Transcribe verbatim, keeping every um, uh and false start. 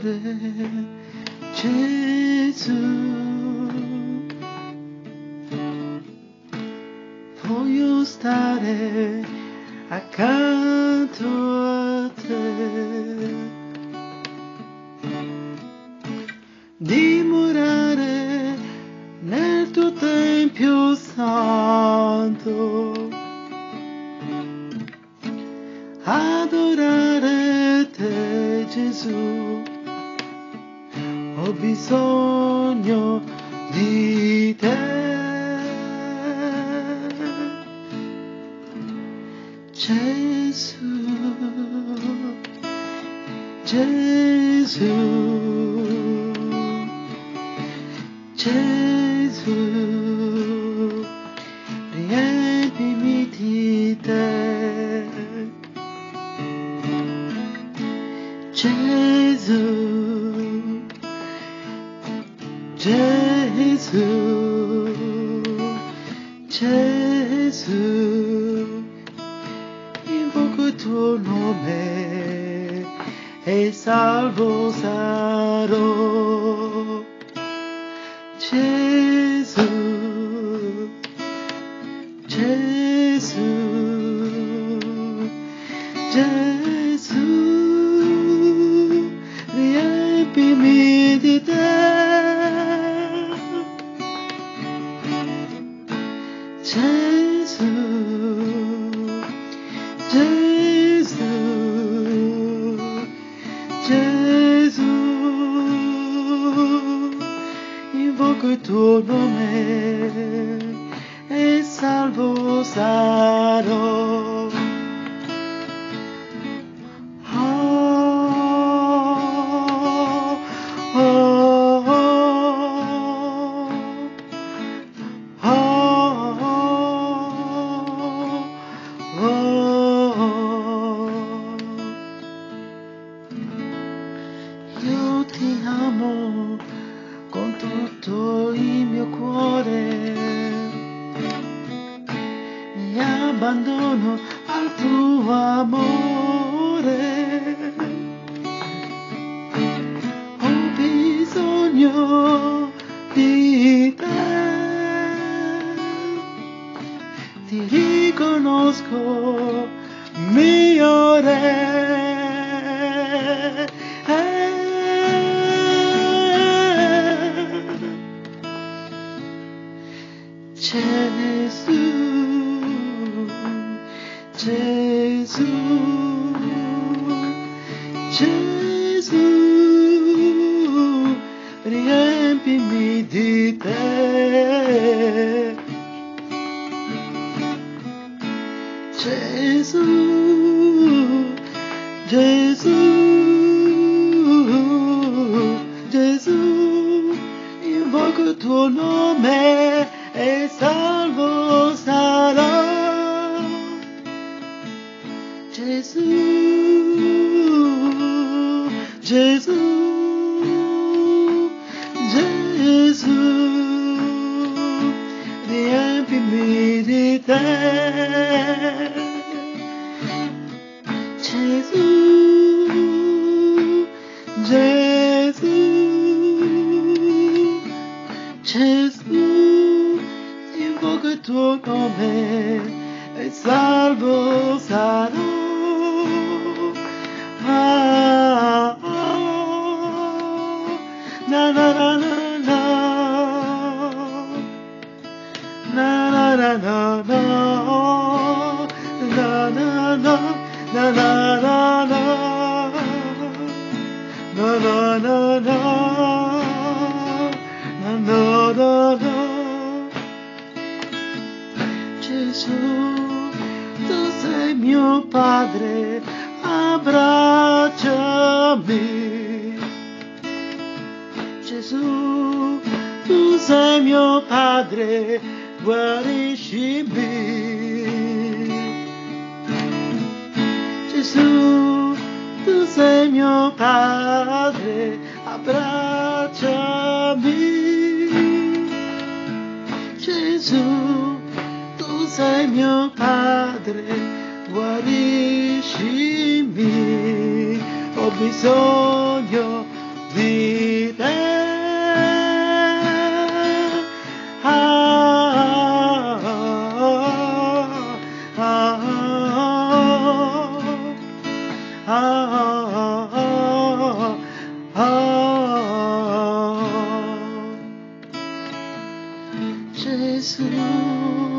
Signore Gesù, voglio stare accanto a te, dimorare nel tuo Tempio santo, adorare te Gesù, ho bisogno di te. Gesù, Gesù, Gesù, riempimi di te. Gesù, Gesù, Gesù, invoco il tuo nome e salvo sarò. Gesù, Gesù, Gesù, riempimi di te. Gesù, Gesù, Gesù, invoco il tuo nome e salvo sarò. Oh, oh, oh, oh, oh, oh. Io ti amo con tutto il mio cuore, mi abbandono al tuo amore, ho bisogno di te, ti riconosco mio re. Gesù, Gesù, Gesù, riempimi di te. Gesù, Gesù, Gesù, invoco il tuo nome e salvo sarò. Gesù, Gesù, Gesù, riempimi di te. Gesù, Gesù, Gesù, invoco il tuo nome e salvo sarò. Ah, ah, na na na na na, na na na na na, na na na, na na na na, na na na na, na na na na. Gesù, tu sei mio Padre, abbracciami. Gesù, tu sei mio Padre, guariscimi. Gesù, tu sei mio Padre, abbracciami. Gesù, tu sei mio Padre, guariscimi. Ho bisogno fidèle. Ah, ah, ah, ah, ah, ah. Gesù.